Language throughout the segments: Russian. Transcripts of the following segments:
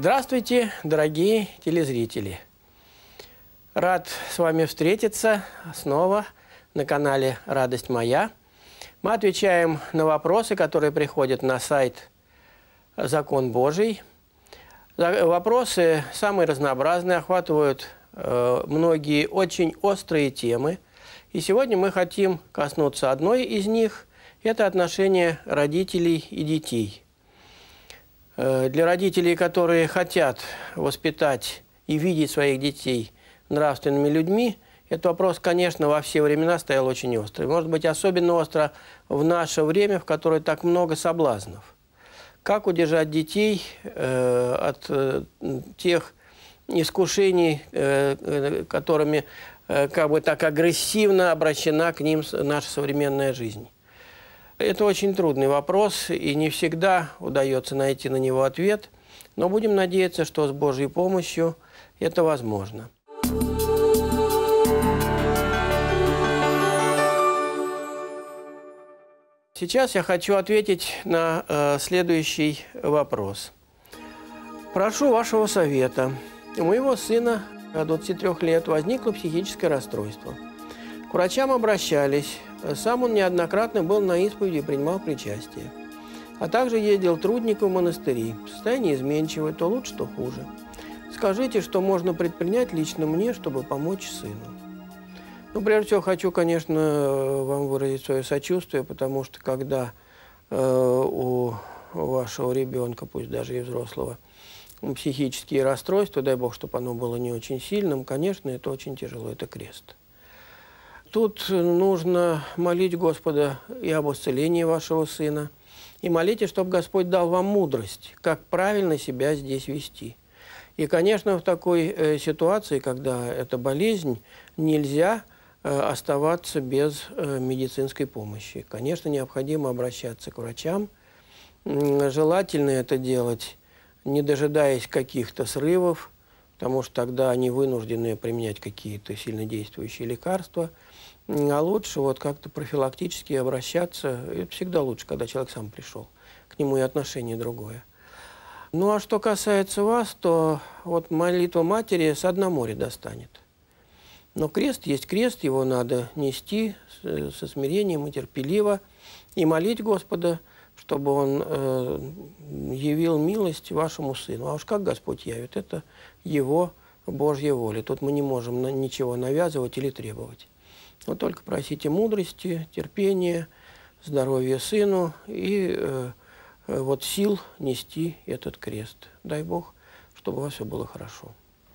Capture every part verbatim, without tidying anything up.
Здравствуйте, дорогие телезрители! Рад с вами встретиться снова на канале «Радость моя». Мы отвечаем на вопросы, которые приходят на сайт «Закон Божий». Вопросы самые разнообразные, охватывают э, многие очень острые темы. И сегодня мы хотим коснуться одной из них – это отношения родителей и детей. Для родителей, которые хотят воспитать и видеть своих детей нравственными людьми, этот вопрос, конечно, во все времена стоял очень острый. Может быть, особенно остро в наше время, в которое так много соблазнов. Как удержать детей э, от э, тех искушений, э, которыми э, как бы так агрессивно обращена к ним наша современная жизнь? Это очень трудный вопрос, и не всегда удается найти на него ответ, но будем надеяться, что с Божьей помощью это возможно. Сейчас я хочу ответить на э, следующий вопрос. Прошу вашего совета. У моего сына, двадцати трёх лет, возникло психическое расстройство. К врачам обращались. Сам он неоднократно был на исповеди и принимал причастие. А также ездил трудником в монастыри. Состояние изменчивое, то лучше, то хуже. Скажите, что можно предпринять лично мне, чтобы помочь сыну? Ну, прежде всего, хочу, конечно, вам выразить свое сочувствие, потому что когда э, у вашего ребенка, пусть даже и взрослого, психические расстройства, дай Бог, чтобы оно было не очень сильным, конечно, это очень тяжело, это крест. Тут нужно молить Господа и об исцелении вашего сына, и молите, чтобы Господь дал вам мудрость, как правильно себя здесь вести. И, конечно, в такой э, ситуации, когда это болезнь, нельзя э, оставаться без э, медицинской помощи. Конечно, необходимо обращаться к врачам. Желательно это делать, не дожидаясь каких-то срывов, потому что тогда они вынуждены применять какие-то сильнодействующие лекарства. А лучше вот как-то профилактически обращаться. Это всегда лучше, когда человек сам пришел. К нему и отношение другое. Ну, а что касается вас, то вот молитва матери с дна моря достанет. Но крест есть крест, его надо нести со смирением и терпеливо, и молить Господа, чтобы Он э, явил милость вашему сыну. А уж как Господь явит, это Его Божья воля. Тут мы не можем ничего навязывать или требовать. Но только просите мудрости, терпения, здоровья сыну и э, э, вот сил нести этот крест. Дай Бог, чтобы у вас все было хорошо.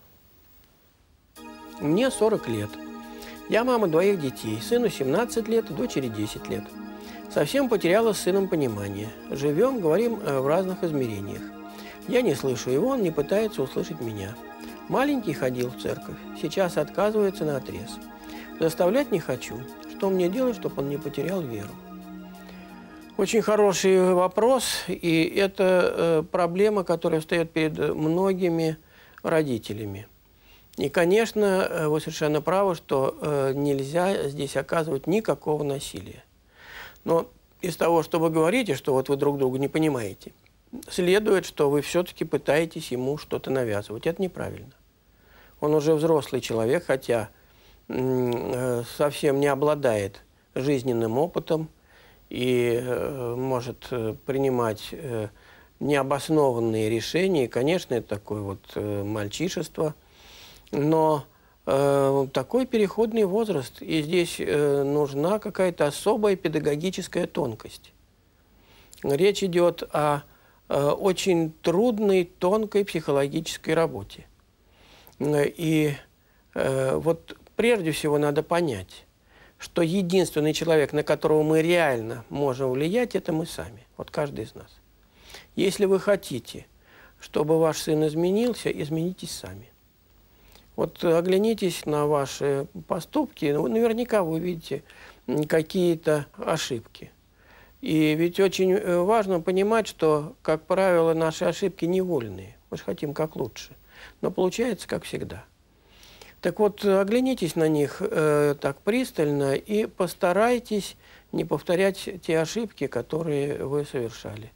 Мне сорок лет. Я мама двоих детей. Сыну семнадцать лет, дочери десять лет. Совсем потеряла с сыном понимание. Живем, говорим э, в разных измерениях. Я не слышу его, он не пытается услышать меня. Маленький ходил в церковь, сейчас отказывается наотрез. Заставлять не хочу. Что мне делать, чтобы он не потерял веру? Очень хороший вопрос, и это э, проблема, которая встает перед многими родителями. И, конечно, вы совершенно правы, что э, нельзя здесь оказывать никакого насилия. Но из того, что вы говорите, что вот вы друг друга не понимаете, следует, что вы все-таки пытаетесь ему что-то навязывать. Это неправильно. Он уже взрослый человек, хотя совсем не обладает жизненным опытом и э, может э, принимать э, необоснованные решения. И, конечно, это такое вот э, мальчишество. Но э, такой переходный возраст, и здесь э, нужна какая-то особая педагогическая тонкость. Речь идет о э, очень трудной, тонкой психологической работе. И э, вот прежде всего надо понять, что единственный человек, на которого мы реально можем влиять, это мы сами, вот каждый из нас. Если вы хотите, чтобы ваш сын изменился, изменитесь сами. Вот оглянитесь на ваши поступки, наверняка вы увидите какие-то ошибки. И ведь очень важно понимать, что, как правило, наши ошибки невольные. Мы же хотим как лучше, но получается как всегда. Так вот, оглянитесь на них э, так пристально и постарайтесь не повторять те ошибки, которые вы совершали.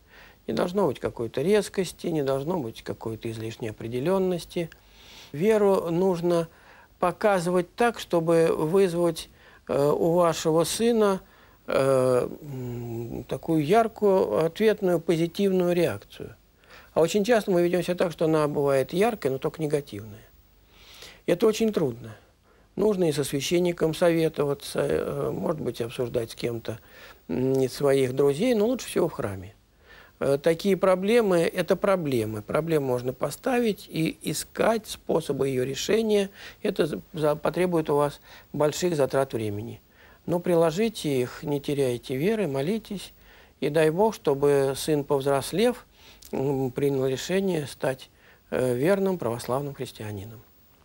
Не должно быть какой-то резкости, не должно быть какой-то излишней определенности. Веру нужно показывать так, чтобы вызвать э, у вашего сына э, такую яркую, ответную, позитивную реакцию. А очень часто мы ведем себя так, что она бывает яркой, но только негативная. И это очень трудно. Нужно и со священником советоваться, может быть, обсуждать с кем-то из своих друзей, но лучше всего в храме. Такие проблемы – это проблемы. Проблему можно поставить и искать способы ее решения. Это потребует у вас больших затрат времени. Но приложите их, не теряйте веры, молитесь. И дай Бог, чтобы сын, повзрослев, принял решение стать верным православным христианином.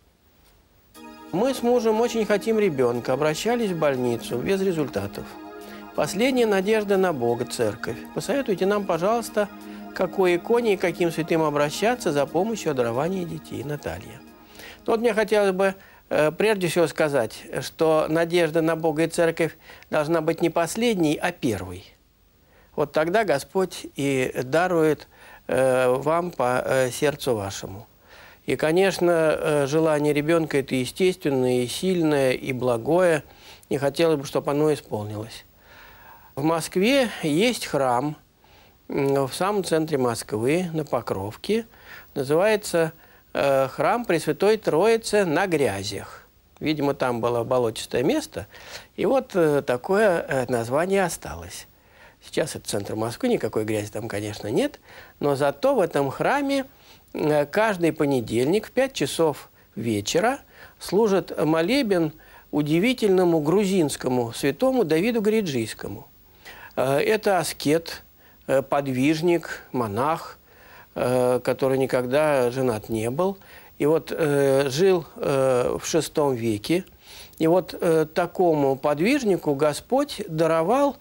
Мы с мужем очень хотим ребенка, обращались в больницу без результатов. Последняя надежда на Бога, церковь. Посоветуйте нам, пожалуйста, к какой иконе и каким святым обращаться за помощью о даровании детей. Наталья. Вот мне хотелось бы э, прежде всего сказать, что надежда на Бога и церковь должна быть не последней, а первой. Вот тогда Господь и дарует э, вам по э, сердцу вашему. И, конечно, желание ребенка – это естественное, и сильное, и благое. И хотелось бы, чтобы оно исполнилось. В Москве есть храм в самом центре Москвы, на Покровке. Называется э, храм Пресвятой Троицы на Грязях. Видимо, там было болотистое место. И вот э, такое э, название осталось. Сейчас это центр Москвы, никакой грязи там, конечно, нет. Но зато в этом храме каждый понедельник в пять часов вечера служит молебен удивительному грузинскому святому Давиду Гориджийскому. Это аскет, подвижник, монах, который никогда женат не был. И вот жил в шестом веке. И вот такому подвижнику Господь даровал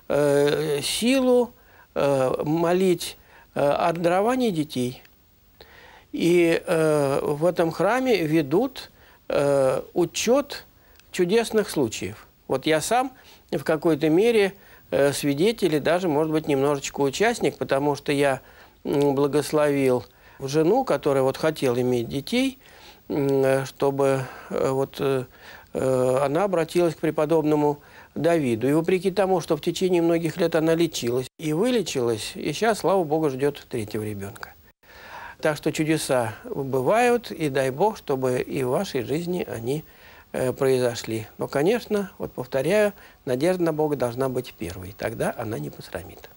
силу молить о даровании детей. И э, в этом храме ведут э, учет чудесных случаев. Вот я сам в какой-то мере э, свидетель и даже, может быть, немножечко участник, потому что я э, благословил жену, которая вот хотела иметь детей, э, чтобы э, вот, э, она обратилась к преподобному Давиду. И вопреки тому, что в течение многих лет она лечилась и вылечилась, и сейчас, слава Богу, ждет третьего ребенка. Так что чудеса бывают, и дай Бог, чтобы и в вашей жизни они э, произошли. Но, конечно, вот повторяю, надежда на Бога должна быть первой. Тогда она не посрамит.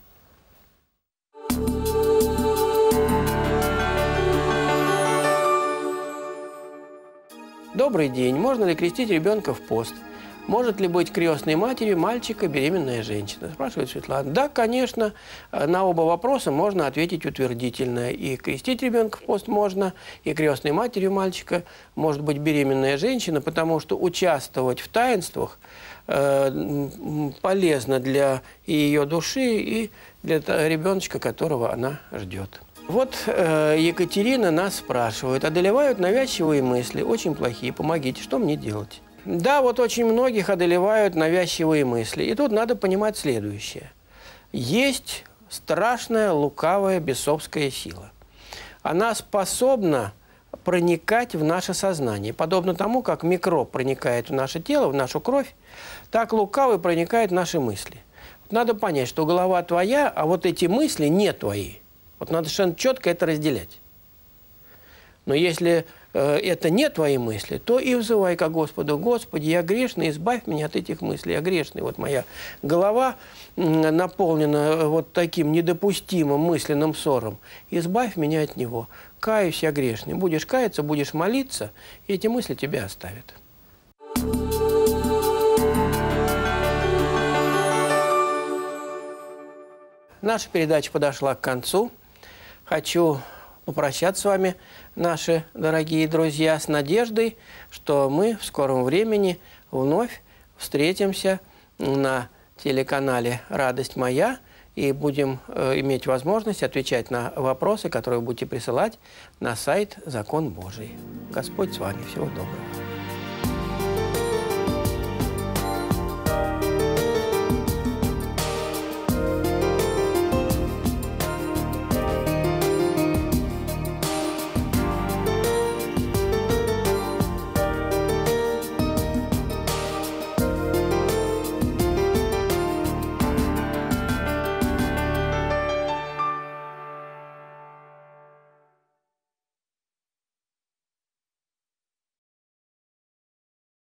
Добрый день. Можно ли крестить ребенка в пост? Может ли быть крестной матерью мальчика беременная женщина? Спрашивает Светлана. Да, конечно, на оба вопроса можно ответить утвердительно. И крестить ребенка в пост можно, и крестной матерью мальчика может быть беременная женщина, потому что участвовать в таинствах э, полезно для ее души и для ребеночка, которого она ждет. Вот э, Екатерина нас спрашивает. Одолевают навязчивые мысли, очень плохие, помогите, что мне делать? Да, вот очень многих одолевают навязчивые мысли. И тут надо понимать следующее. Есть страшная, лукавая, бесовская сила. Она способна проникать в наше сознание. Подобно тому, как микроб проникает в наше тело, в нашу кровь, так лукавый проникает в наши мысли. Надо понять, что голова твоя, а вот эти мысли не твои. Вот надо совершенно четко это разделять. Но если э, это не твои мысли, то и взывай ко Господу: Господи, я грешный, избавь меня от этих мыслей. Я грешный. Вот моя голова э, наполнена вот таким недопустимым мысленным ссором. Избавь меня от него. Каюсь, я грешный. Будешь каяться, будешь молиться, и эти мысли тебя оставят. Наша передача подошла к концу. Хочу попрощаться с вами, наши дорогие друзья, с надеждой, что мы в скором времени вновь встретимся на телеканале «Радость моя» и будем э, иметь возможность отвечать на вопросы, которые вы будете присылать на сайт «Закон Божий». Господь с вами. Всего доброго.